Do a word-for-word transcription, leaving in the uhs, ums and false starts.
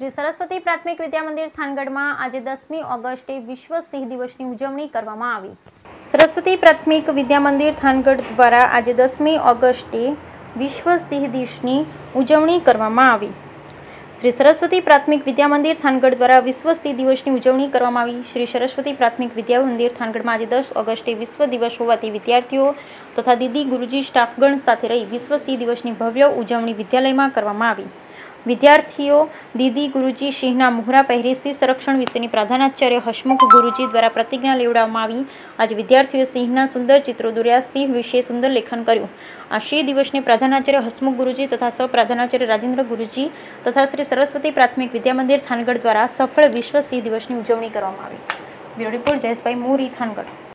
શ્રી સરસ્વતી પ્રાથમિક વિદ્યા મંદિર થાનગઢમાં આજે દસમી ઓગસ્ટે વિશ્વ સિંહ દિવસની ઉજવણી કરવામાં આવી। સરસ્વતી પ્રાથમિક વિદ્યા મંદિર થાનગઢ દ્વારા આજે દસમી ઓગસ્ટે વિશ્વ સિંહ દિવસની ઉજવણી કરવામાં આવી। શ્રી સરસ્વતી પ્રાથમિક વિદ્યા મંદિર થાનગઢ દ્વારા વિશ્વ સિંહ દિવસની ઉજવણી કરવામાં આવી। શ્રી સરસ્વતી પ્રાથમિક વિદ્યા મંદિર થાનગઢમાં આજે દસ ઓગસ્ટે વિશ્વ દિવસ હોવાથી વિદ્યાર્થીઓ તથા દીદી ગુરુજી સ્ટાફગણ સાથે રહી વિશ્વ સિંહ દિવસની ભવ્ય ઉજવણી વિદ્યાલયમાં કરવામાં આવી। વિદ્યાર્થીઓ દીદી ગુરુજી સિંહના મુહરા પહેરી સિંહ સંરક્ષણ વિશેની પ્રધાનાચાર્ય હસમુખ ગુરુજી દ્વારા પ્રતિજ્ઞા લેવડાવવામાં આવી। આજે વિદ્યાર્થીઓએ સિંહના સુંદર ચિત્રો દોર્યા, સિંહ વિશે સુંદર લેખન કર્યું। આ સિંહ દિવસને પ્રધાનાચાર્ય હસમુખ ગુરુજી તથા સહપ્રધાનાચાર્ય રાજેન્દ્ર ગુરુજી તથા શ્રી સરસ્વતી પ્રાથમિક વિદ્યા મંદિર થાનગઢ દ્વારા સફળ વિશ્વ સિંહ દિવસની ઉજવણી કરવામાં આવી। Bureau report Jayeshbhai Mori, Thangadh.